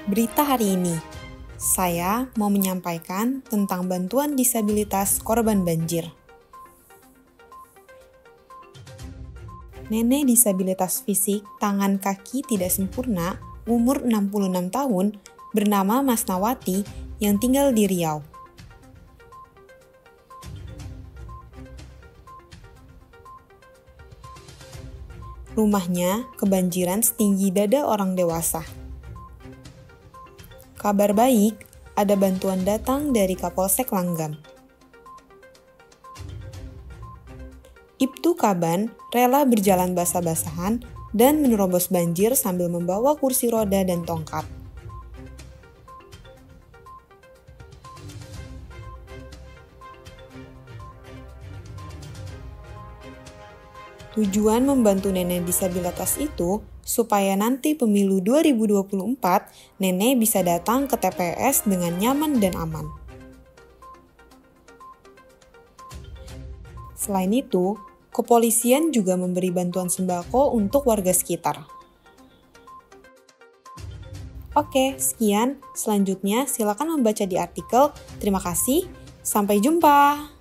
Berita hari ini, saya mau menyampaikan tentang bantuan disabilitas korban banjir. Nenek disabilitas fisik, tangan kaki tidak sempurna, umur 66 tahun, bernama Mas Nawati yang tinggal di Riau. Rumahnya kebanjiran setinggi dada orang dewasa. Kabar baik, ada bantuan datang dari Kapolsek Langgam. Ibtu Kaban rela berjalan basah-basahan dan menerobos banjir sambil membawa kursi roda dan tongkat. Tujuan membantu nenek disabilitas itu supaya nanti pemilu 2024 nenek bisa datang ke TPS dengan nyaman dan aman. Selain itu, kepolisian juga memberi bantuan sembako untuk warga sekitar. Oke, sekian. Selanjutnya silakan membaca di artikel. Terima kasih. Sampai jumpa.